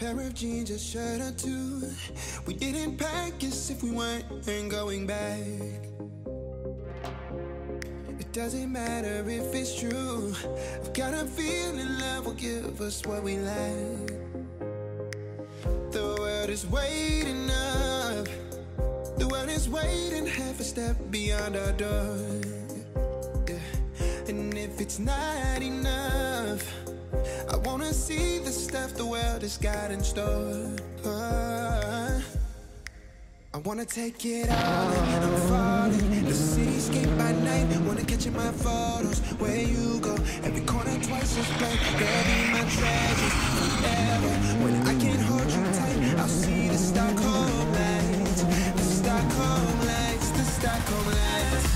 pair of jeans, a shirt or two. We didn't pack as if we weren't going back. It doesn't matter if it's true. I've got a feeling love will give us what we lack. The world is waiting up. The world is waiting half a step beyond our door. Yeah. And if it's not enough, I wanna see the stuff the world has got in store. I wanna take it all in, I'm falling. The cityscape by night, wanna catch in my photos. Where you go, every corner twice as bright. They'll be my treasures forever. When I can't hold you tight, I'll see the Stockholm lights. The Stockholm lights, the Stockholm lights.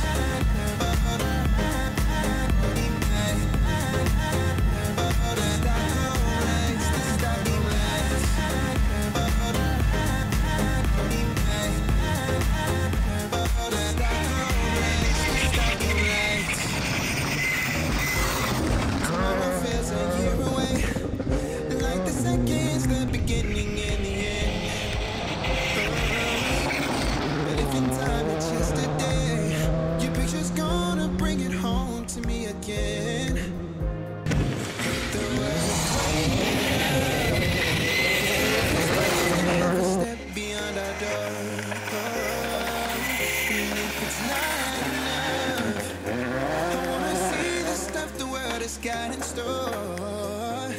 Got in store. I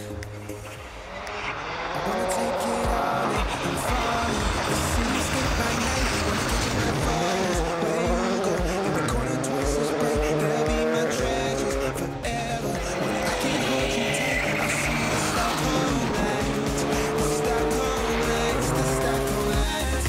wanna take it all in, I'm falling. The cityscape by night, wanna catch in my photos. Where you go, every corner twice as bright. They'll be my treasures forever. When I can't hold you tight, I'll see the Stockholm lights. The Stockholm lights, the Stockholm lights.